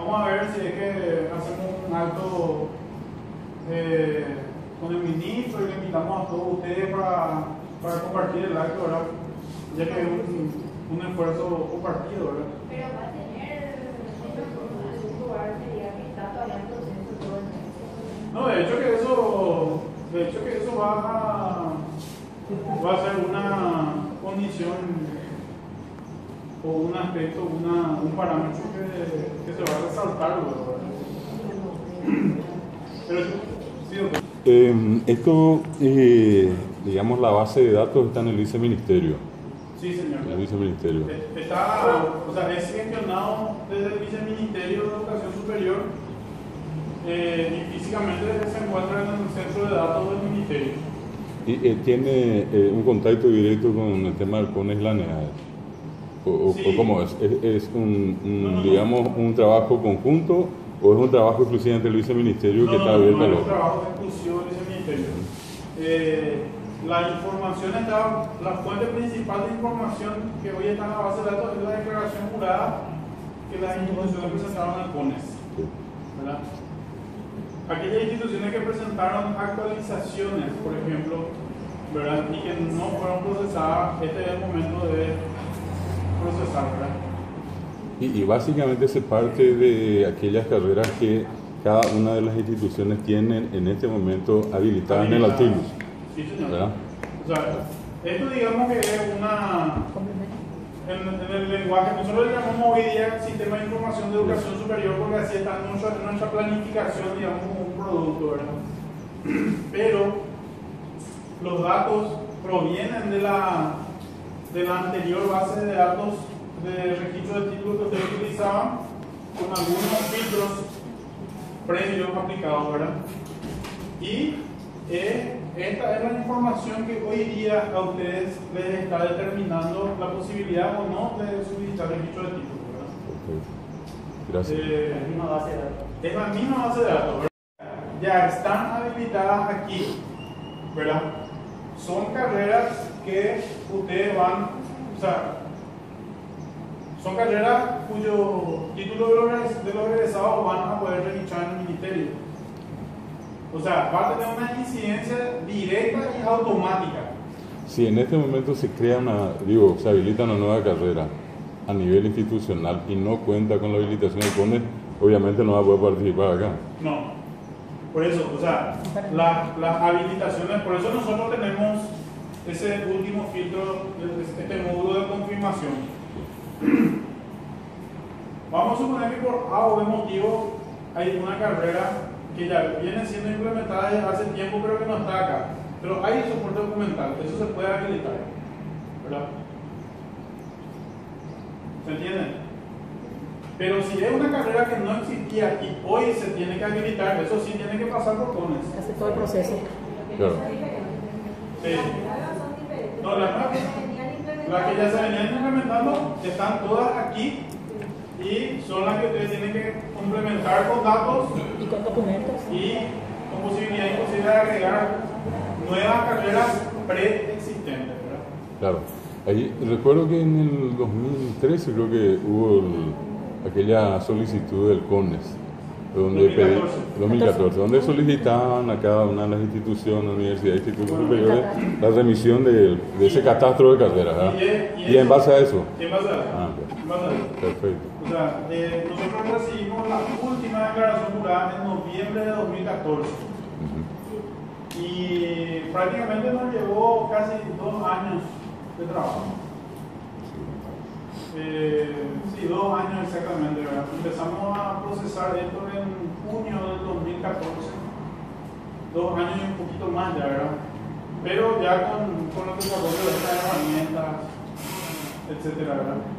vamos a ver si es que hacemos un acto con el ministro y le invitamos a todos ustedes para compartir el acto, ¿verdad? Ya que es un esfuerzo compartido, ¿verdad? Pero va a tener algún lugar que está todavía en proceso todo el tiempo. No, de hecho que eso va a ser una condición o un aspecto, un parámetro que se va a resaltar, ¿verdad? Pero sí, doctor. Esto, digamos, la base de datos está en el viceministerio. Sí, señor. El viceministerio. O sea, es gestionado desde el viceministerio de Educación Superior y físicamente se encuentra en el centro de datos del ministerio. ¿Y tiene un contacto directo con el tema del CONES y la NEA? ¿O cómo es? ¿Es digamos, un trabajo conjunto o es un trabajo exclusivamente del viceministerio que está abierto a No, los? es un trabajo exclusivo del viceministerio. La información está, la fuente principal de información que hoy está en la base de datos es la declaración jurada que las instituciones presentaron al CONES, ¿verdad? Aquellas instituciones que presentaron actualizaciones, por ejemplo, ¿verdad? Y que no fueron procesadas, este es el momento de procesar, ¿verdad? Y básicamente se parte de aquellas carreras que cada una de las instituciones tienen en este momento habilitadas en el Altilus. Sí, señor. ¿Verdad? O sea, esto digamos que es en el lenguaje, nosotros le llamamos hoy día Sistema de Información de Educación Superior porque así está en nuestra planificación, digamos, como un producto, ¿verdad? Pero los datos provienen de la anterior base de datos de registro de títulos que ustedes utilizaban con algunos filtros previos aplicados, ¿verdad? Y esta es la información que hoy día a ustedes les está determinando la posibilidad o no de solicitar registro de títulos, ¿verdad? Okay. Gracias. La misma base de datos. Es la misma base de datos, ¿verdad? Ya están habilitadas aquí, ¿verdad? Son carreras que ustedes van, o sea, son carreras cuyo título de los egresados van a poder registrar en el ministerio. O sea, va a tener una incidencia directa y automática. Si en este momento se crea se habilita una nueva carrera a nivel institucional y no cuenta con la habilitación del CONES, obviamente no va a poder participar acá. No. Por eso, o sea, las habilitaciones, por eso nosotros tenemos ese último filtro, este módulo de confirmación. Vamos a suponer que por A o B motivo hay una carrera que ya viene siendo implementada desde hace tiempo pero que no está acá. Pero hay soporte documental, eso se puede habilitar, ¿verdad? ¿Se entiende? Pero si es una carrera que no existía y hoy se tiene que habilitar, eso sí tiene que pasar por CONES. Hace todo el proceso. Claro. Sí. No, las que ya se venían implementando están todas aquí y son las que ustedes tienen que complementar con datos Y con documentos. y con posibilidad inclusive de agregar nuevas carreras preexistentes, ¿verdad? Claro. Ahí, recuerdo que en el 2013 creo que hubo aquella solicitud del CONES, donde 2014, donde solicitaban a cada una de las instituciones, universidades, institutos superiores, la remisión de ese catastro de carreras, ¿verdad? Y en base a eso. En base a eso. Okay. En base a eso. Perfecto. O sea, nosotros recibimos la última declaración jurada en noviembre de 2014. Y prácticamente nos llevó casi 2 años de trabajo. Sí, 2 años exactamente, ¿verdad? Empezamos a procesar esto en junio del 2014. 2 años y un poquito más ya, ¿verdad? Pero ya con el desarrollo de estas herramientas, etcétera, ¿verdad?